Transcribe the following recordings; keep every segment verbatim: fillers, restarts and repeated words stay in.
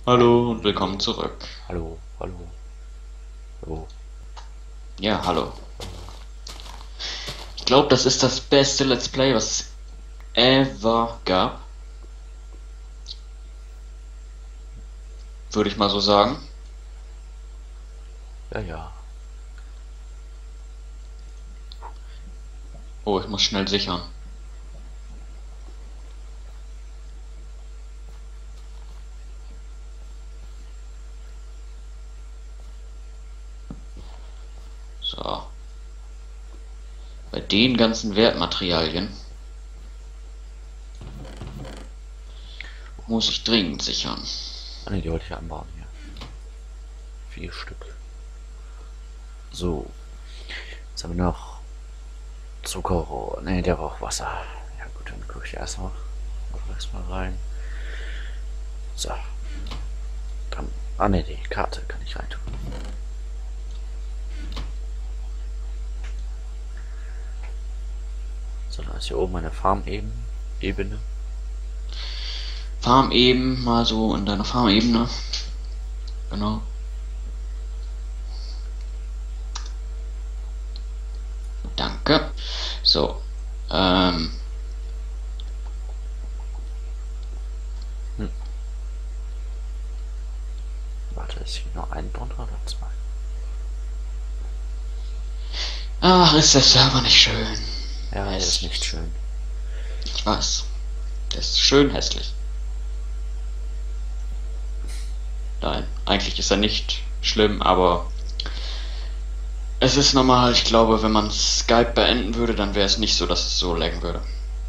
Hallo und willkommen zurück. Hallo, hallo, hallo. Ja, hallo. Ich glaube, das ist das beste Let's Play, was es ever gab. Würde ich mal so sagen. Ja, ja. Oh, ich muss schnell sichern. So. Bei den ganzen Wertmaterialien muss ich dringend sichern. Ah ne, die wollte ich anbauen hier. Vier Stück. So. Jetzt haben wir noch Zuckerrohr. Ne, der braucht Wasser. Ja gut, dann gucke ich erstmal. Erstmal rein. So. Dann. Ah ne, die Karte kann ich reintun. So, dann ist hier oben eine Farm-Ebene. Ebene. Farm eben, mal so in deiner Farmebene. Genau. Danke. So. Ähm. Hm. Warte, ist hier noch ein drunter oder zwei? Ach, ist der Server nicht schön. Ja, der ist nicht Hässlich. schön. Ich weiß. Der ist schön hässlich. Nein, eigentlich ist er nicht schlimm, aber es ist normal. Ich glaube, wenn man Skype beenden würde, dann wäre es nicht so, dass es so laggen würde.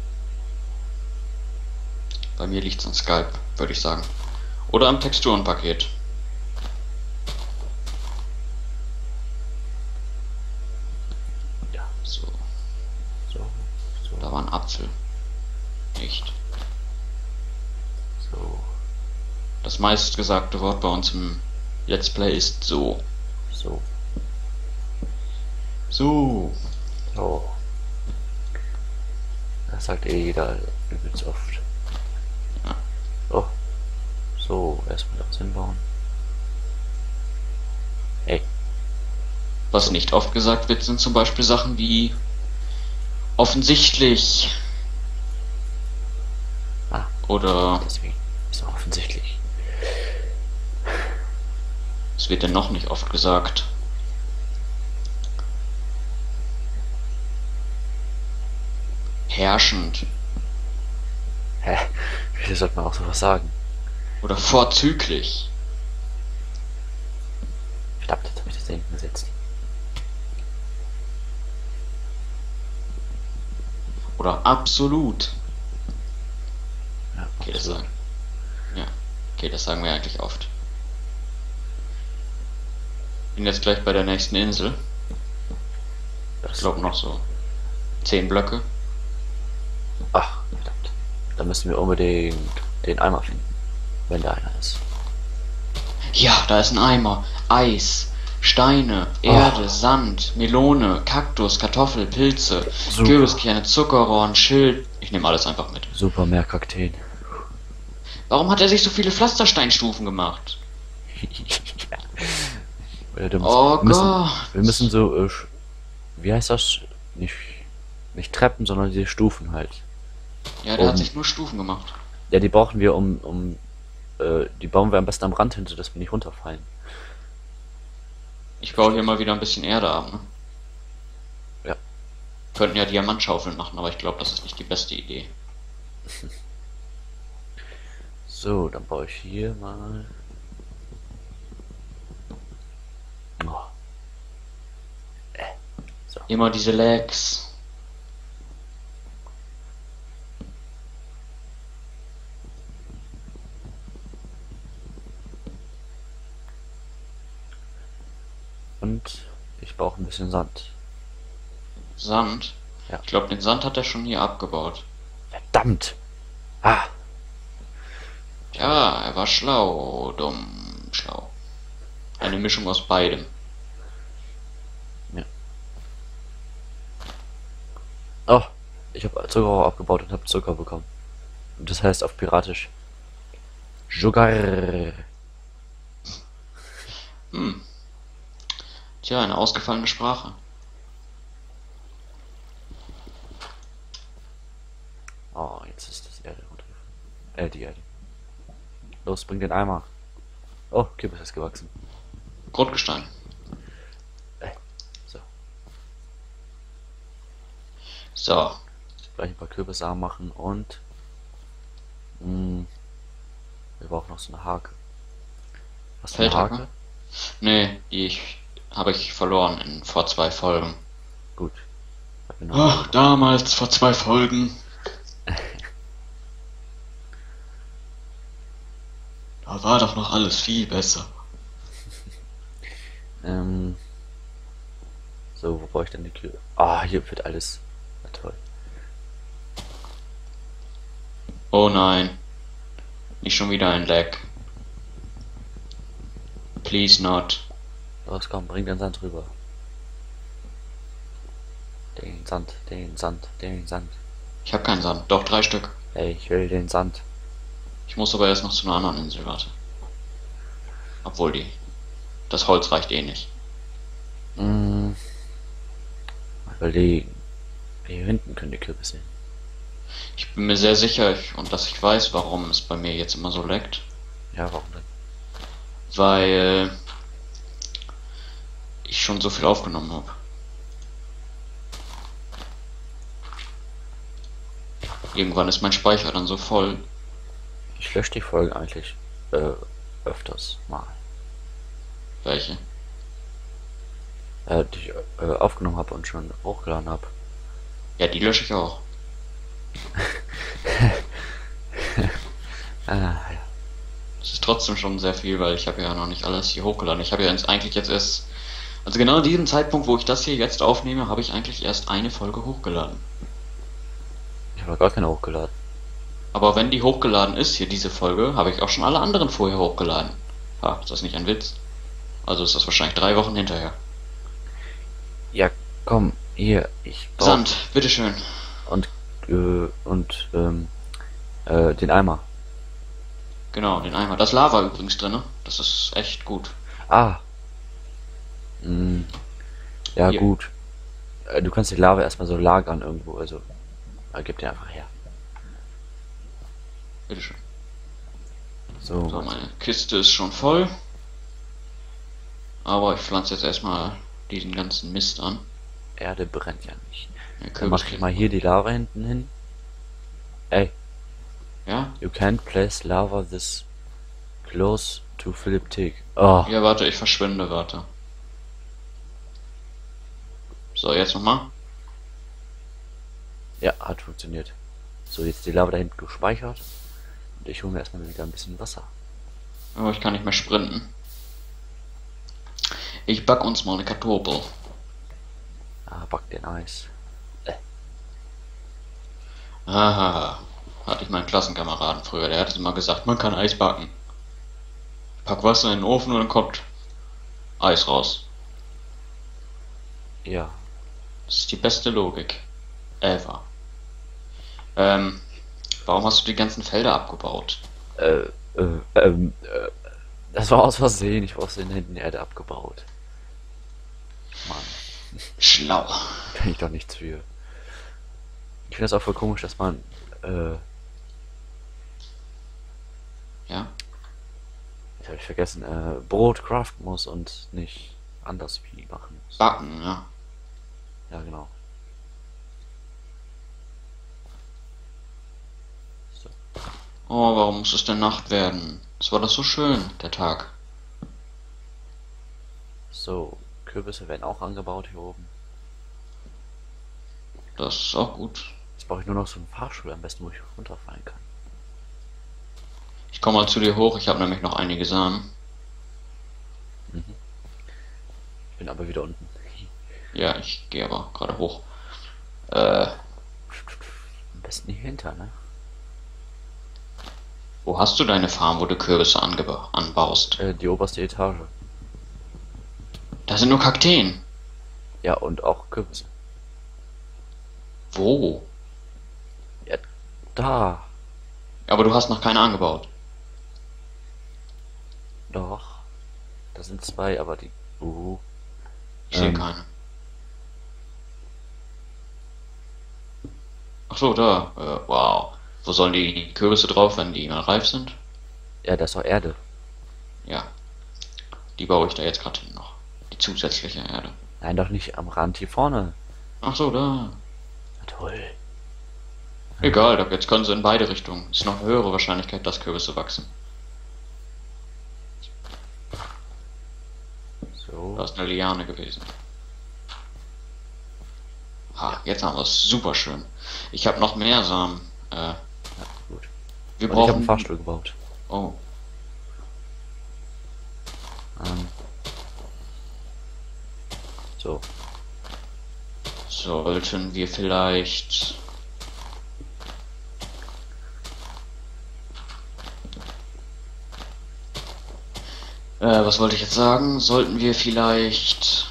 Bei mir liegt es an Skype, würde ich sagen. Oder am Texturenpaket. Ja, So, so, so, da war ein Apfel. Nicht. so, Das meistgesagte Wort bei uns im Let's Play ist so. so, So. so. Das sagt eh jeder übelst oft. Ja. Oh, so, erstmal das hinbauen. Hey, Was nicht oft gesagt wird, sind zum Beispiel Sachen wie offensichtlich ah, oder deswegen ist auch offensichtlich. es wird denn noch nicht oft gesagt. Herrschend Hä? Wieso sollte man auch sowas sagen? oder vorzüglich Verdammt, jetzt habe ich das da hinten gesetzt. oder absolut. Ja, Okay, das absolut. sagen. Ja. Okay, das sagen wir eigentlich oft. Bin jetzt gleich bei der nächsten Insel. Ich Das. glaube noch so zehn Blöcke. Ach, verdammt. Da müssen wir unbedingt den Eimer finden. Wenn da einer ist. Ja, da ist ein Eimer. Eis, Steine, Erde, Oh, Sand, Melone, Kaktus, Kartoffel, Pilze, super. Kürbiskerne, Zuckerrohr, ein Schild. Ich nehme alles einfach mit. Super, mehr Kakteen. Warum hat er sich so viele Pflastersteinstufen gemacht? Oder du musst, Oh wir müssen, wir Gott. müssen so, äh, wie heißt das? Nicht, nicht Treppen, sondern diese Stufen halt. Ja, der hat Um, sich nur Stufen gemacht. ja, die brauchen wir, um, um, äh, die bauen wir am besten am Rand hin, sodass wir nicht runterfallen. Ich baue hier Verstehst mal wieder ein bisschen Erde ab, ne? du? Ja. Könnten ja Diamantschaufeln machen, aber ich glaube, das ist nicht die beste Idee. So, dann baue ich hier mal. Oh, so. Immer diese Lags. Und ich brauche ein bisschen Sand. Sand. Ja. Ich glaube, den Sand hat er schon hier abgebaut. Verdammt! Ah! Schade. Ja, er war schlau, dumm, schlau. Eine Mischung aus beidem. Ja. Oh! Ich habe Zuckerrohr abgebaut und habe Zucker bekommen. Und das heißt auf Piratisch Sugar. Tja, eine ausgefallene Sprache. Oh, jetzt ist das Erde runtergefallen. Äh, die Erde. Los, bring den Eimer. Oh, Kürbis ist gewachsen. Grundgestein. Äh, so. So. Gleich ein paar Kürbissamen machen und... Mh, wir brauchen noch so eine Hake. Hast du eine Feldhacke? Hake? Nee, die ich, habe ich verloren in vor zwei Folgen. Gut. Hab mir noch Ach, eine- damals, vor zwei Folgen. Da war doch noch alles viel besser. Ähm, so, wo brauche ich denn die Kühe? Ah, hier wird alles. Na toll. Oh nein. Nicht schon wieder ein Lag. Please not. Los, komm, bring den Sand rüber. Den Sand, den Sand, den Sand. Ich habe keinen Sand. Doch, drei Stück. Hey, ich will den Sand. Ich muss aber erst noch zu einer anderen Insel, warte. Obwohl die. Das Holz reicht eh nicht. Hm, mal überlegen. Hier hinten können die Kürbisse hin. Ich bin mir sehr sicher ich, und dass ich weiß, warum es bei mir jetzt immer so leckt. Ja, warum denn? Weil ich schon so viel aufgenommen habe. Irgendwann ist mein Speicher dann so voll. Ich lösche die Folgen eigentlich äh, öfters mal. Welche? Äh, die ich äh, aufgenommen habe und schon hochgeladen habe. Ja, die lösche ich auch. Ah, ja. Das ist trotzdem schon sehr viel, weil ich habe ja noch nicht alles hier hochgeladen. Ich habe ja jetzt eigentlich jetzt erst, also genau an diesem Zeitpunkt, wo ich das hier jetzt aufnehme, habe ich eigentlich erst eine Folge hochgeladen. Ich habe gar keine hochgeladen. Aber wenn die hochgeladen ist, hier diese Folge, habe ich auch schon alle anderen vorher hochgeladen. Ha, ist das nicht ein Witz? Also ist das wahrscheinlich drei Wochen hinterher. Ja, komm, hier, ich brauch Sand, bitteschön. und äh, und ähm, äh, den Eimer. Genau, den Eimer. Das Lava übrigens drin, das ist echt gut. Ah. Hm, ja, Hier. gut. Äh, du kannst die Lava erstmal so lagern irgendwo, also äh, gib dir einfach her. Bitteschön. So, So, meine Kiste ist schon voll. Aber ich pflanze jetzt erstmal diesen ganzen Mist an. Erde brennt ja nicht. Der Dann mach ich Kürbis- mal hier die Lava hinten hin. Ey, Ja? you can't place lava this close to Philip Tick. Oh, Ja, warte, ich verschwinde, warte. So, jetzt nochmal. ja, hat funktioniert. So, jetzt die Lava da hinten gespeichert. Und ich hole mir erstmal wieder ein bisschen Wasser. Aber ich kann nicht mehr sprinten. Ich back uns mal eine Kartoffel. Ah, back den Eis. Aha. Hatte ich meinen Klassenkameraden früher, der hat immer gesagt, man kann Eis backen. Pack Wasser in den Ofen und dann kommt Eis raus. Ja, Das ist die beste Logik. Ever. Ähm, warum hast du die ganzen Felder abgebaut? äh, äh, ähm, äh, das war aus Versehen. Ich war aus den Händen Erde abgebaut. Mann, Schlau. kann ich doch nichts für. Ich finde das auch voll komisch, dass man, äh, Ja? jetzt habe ich vergessen, äh, Brot craften muss und nicht anders wie machen muss. Backen, ja. Ja, genau. So. Oh, warum muss es denn Nacht werden? Es war doch so schön, der Tag. So, Kürbisse werden auch angebaut hier oben. Das ist auch gut. Jetzt brauche ich nur noch so einen Fahrstuhl am besten, wo ich runterfallen kann. Ich komme mal zu dir hoch, ich habe nämlich noch einige Samen. Mhm. Ich bin aber wieder unten. Ja, ich gehe aber gerade hoch. Äh, Am besten hier hinter, ne? wo hast du deine Farm, wo du Kürbisse angeba anbaust? Äh, die oberste Etage. Da sind nur Kakteen. Ja, und auch Kürbisse. Wo? Ja, da. Aber du hast noch keine angebaut. Doch. Da sind zwei, aber die. Uh. Ich sehe Ähm, keine. Ach so, da. Äh, wow. Wo sollen die Kürbisse drauf, wenn die mal reif sind? ja, das ist doch Erde. Ja, die baue ich da jetzt gerade hin noch. Die zusätzliche Erde. Nein, doch nicht am Rand hier vorne. Ach so, da. Na toll. Egal, doch jetzt können sie in beide Richtungen. Ist noch eine höhere Wahrscheinlichkeit, dass Kürbisse wachsen. Da So. ist eine Liane gewesen. Ha, jetzt haben wir es. Super schön. Ich habe noch mehr Samen. Äh, Gut. wir Und ich habe einen brauchen. Fahrstuhl gebaut. Oh, Ähm, so. sollten wir vielleicht. Äh, was wollte ich jetzt sagen? Sollten wir vielleicht.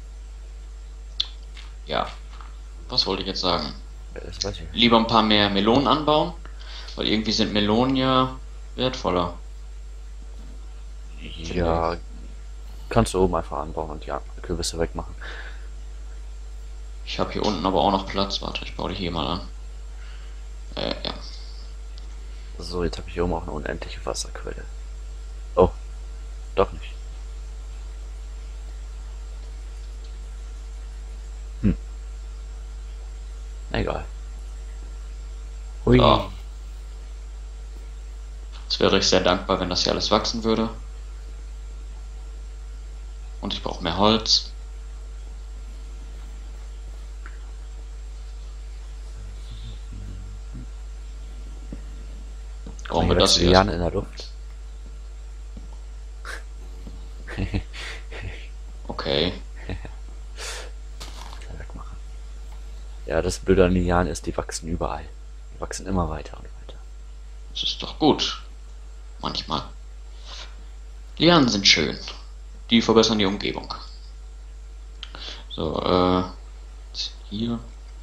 Ja, was wollte ich jetzt sagen? Ja, das weiß ich. Lieber ein paar mehr Melonen anbauen, weil irgendwie sind Melonen ja wertvoller. Ja, kannst du oben einfach anbauen und die Kürbisse wegmachen. Ich habe hier unten aber auch noch Platz. Warte, ich baue die hier mal an. Äh, ja. So, jetzt habe ich hier oben auch eine unendliche Wasserquelle. Oh, doch nicht. Hm, egal. Hui. So. Jetzt wäre ich sehr dankbar, wenn das hier alles wachsen würde. Und ich brauche mehr Holz. Brauchen wir das die hier Liane erst. in der Luft? Okay. Wegmachen. Ja, das Blöde an Lianen ist, die wachsen überall. Die wachsen immer weiter und weiter. Das ist doch gut. Manchmal. Lianen sind schön. Die verbessern die Umgebung. So, äh, hier.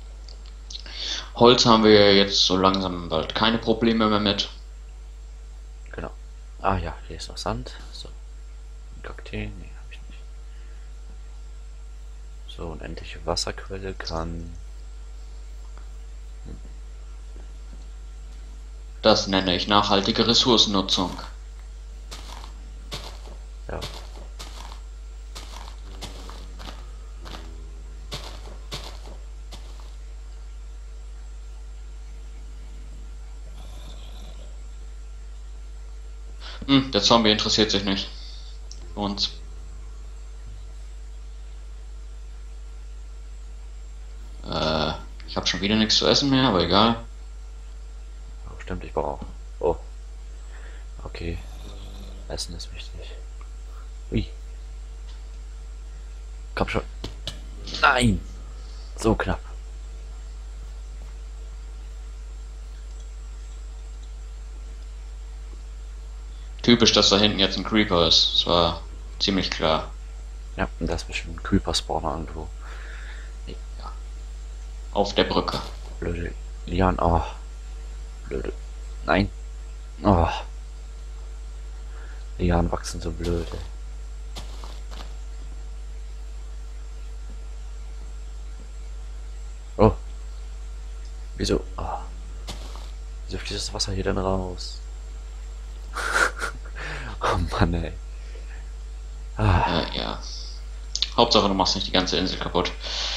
Holz haben wir ja jetzt so langsam bald keine Probleme mehr mit. Genau. Ah ja, hier ist noch Sand. So. Ein Kakteen? Nee, hab ich nicht. So, unendliche Wasserquelle kann. Das nenne ich nachhaltige Ressourcennutzung. Ja. Hm, der Zombie interessiert sich nicht. Für uns. Äh, ich habe schon wieder nichts zu essen mehr, aber egal. Oh, stimmt, ich brauche auch. Oh. Okay. Essen ist wichtig. Ui. Komm schon. Nein! So knapp. Typisch, dass da hinten jetzt ein Creeper ist. Das war ziemlich klar. Ja, und das ist bestimmt ein Creeper-Spawner irgendwo. Ja. Auf der Brücke. Blöde Lian. Oh. Blöde. Nein. Oh. Lianen wachsen so blöd, ey. Oh. Wieso? Oh. Wieso fließt das Wasser hier denn raus? Oh Mann, ey. Ah. Äh, ja. Hauptsache, du machst nicht die ganze Insel kaputt.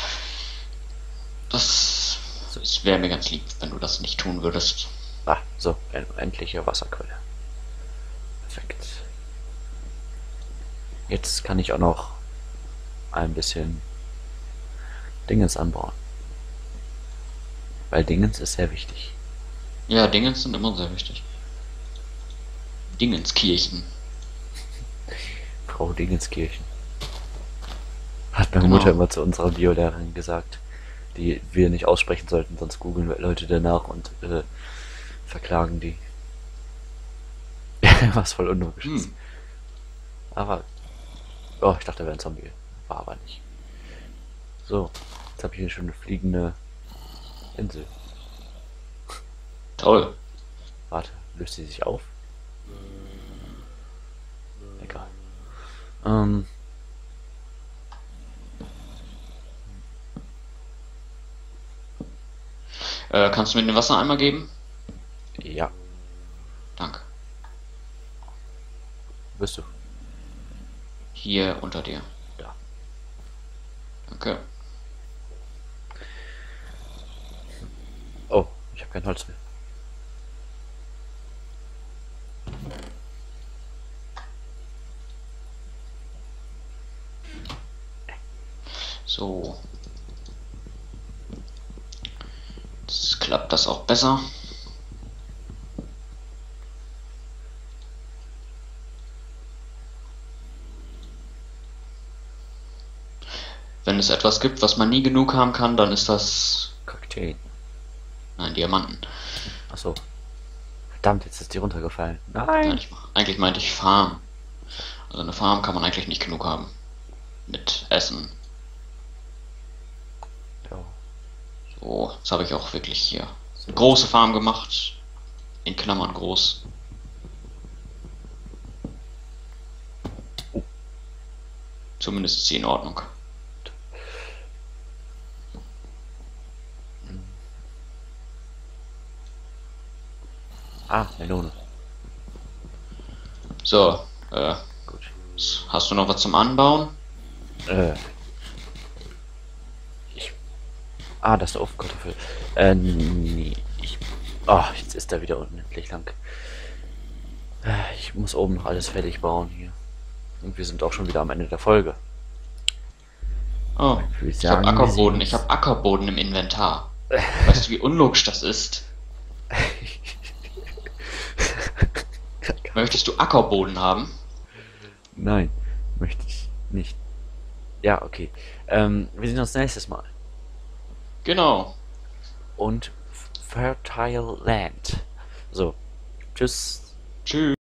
Das, das wäre mir ganz lieb, wenn du das nicht tun würdest. Ah, so, eine endliche Wasserquelle. Perfekt. Jetzt kann ich auch noch ein bisschen Dingens anbauen. Weil Dingens ist sehr wichtig. Ja, Dingens sind immer sehr wichtig. Dingenskirchen. Frau Dingenskirchen. Hat meine Genau. Mutter immer zu unserer Biolehrerin gesagt, die wir nicht aussprechen sollten, sonst googeln Leute danach und äh, verklagen die. Was voll unlogisch ist. Hm. Aber. Oh, ich dachte, er wäre ein Zombie. War aber nicht. So, jetzt habe ich hier schon eine fliegende Insel. Toll. Warte, löst sie sich auf? Egal. Ähm. kannst du mir den Wassereimer geben? Ja, Danke. wo bist du? Hier unter dir. Da. Danke. Oh, ich habe kein Holz mehr. So. Jetzt klappt das auch besser. Wenn es etwas gibt, was man nie genug haben kann, dann ist das... Kakteen. Nein, Diamanten. Achso. Verdammt, jetzt ist die runtergefallen. Nein, Nein. ich, eigentlich meinte ich Farm. Also eine Farm kann man eigentlich nicht genug haben. Mit Essen. Ja. So, jetzt habe ich auch wirklich hier eine große Farm gemacht. In Klammern groß. Oh. Zumindest ist sie in Ordnung. Ah, Melone. So, äh, Gut. hast du noch was zum Anbauen? Äh. Ich. Ah, das ist der Ofenkartoffel. Äh, nee. Ich. Ah, jetzt ist er wieder unendlich lang. Äh, Ich muss oben noch alles fertig bauen hier. Und wir sind auch schon wieder am Ende der Folge. Oh, Ich würde ich sagen, habe wir Ackerboden. sehen Ich uns. habe Ackerboden im Inventar. Weißt du, wie unlogisch das ist? Möchtest du Ackerboden haben? Nein, möchte ich nicht. Ja, okay. Ähm, wir sehen uns nächstes Mal. Genau. Und Fertile Land. So, tschüss. Tschüss.